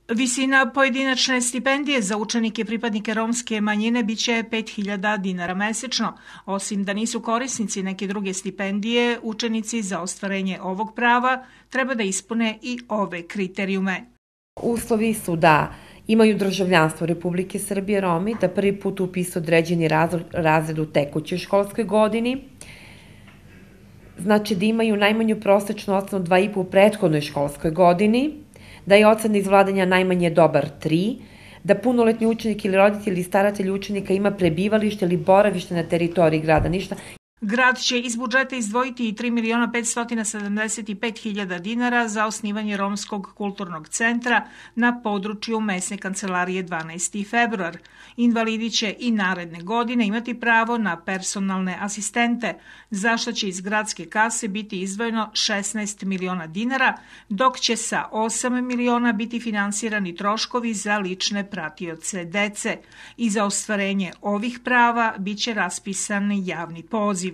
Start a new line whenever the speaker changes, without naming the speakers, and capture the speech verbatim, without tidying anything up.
Visina pojedinačne stipendije za učenike pripadnike romske manjine biće pet hiljada dinara mesečno. Osim da nisu korisnici neke druge stipendije, učenici za ostvarenje ovog prava treba da ispune i ove kriterijume.
Uslovi su da imaju državljanstvo Republike Srbije Romi, da prvi put upise određeni razred u tekućoj školskoj godini, znači da imaju najmanju prosečnu ocenu dva i po u prethodnoj školskoj godini, da je ocena iz vladanja najmanje dobar tri, da punoletni učenik ili roditelj ili staratelj učenika ima prebivalište ili boravište na teritoriji grada, ništa.
Grad će iz budžeta izdvojiti i tri miliona petsto sedamdeset pet hiljada dinara za osnivanje Romskog kulturnog centra na području mesne kancelarije dvanaesti februar. Invalidi će i naredne godine imati pravo na personalne asistente, za što će iz gradske kase biti izdvojeno šesnaest miliona dinara, dok će sa osam miliona biti finansirani troškovi za lične pratioce dece. I za ostvarenje ovih prava biće raspisan javni poziv.